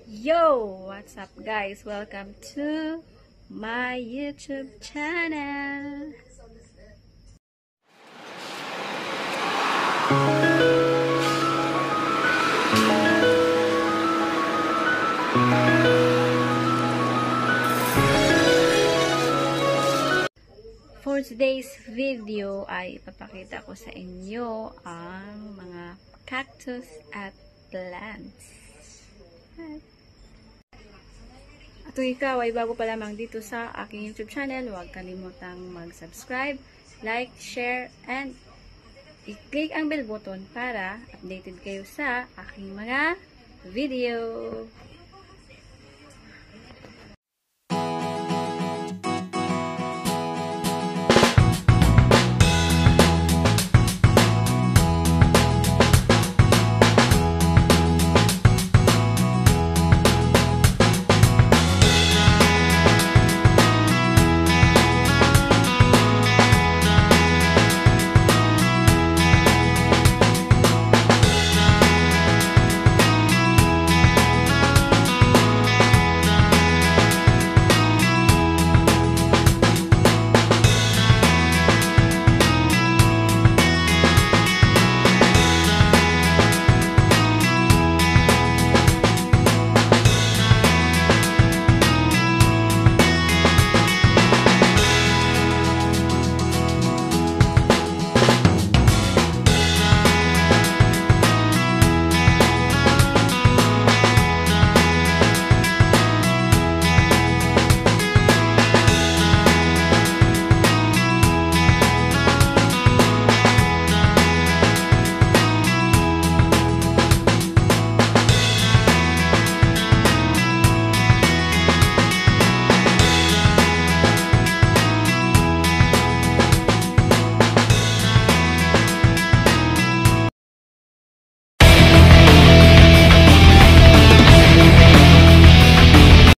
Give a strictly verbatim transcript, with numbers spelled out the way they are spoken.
Yo! What's up guys? Welcome to my YouTube channel. For today's video ay ipapakita ko sa inyo ang mga cactus at plants. At kung ikaw ay bago pa lamang dito sa aking YouTube channel, huwag kalimutang mag-subscribe, like, share, and i-click ang bell button para updated kayo sa aking mga video.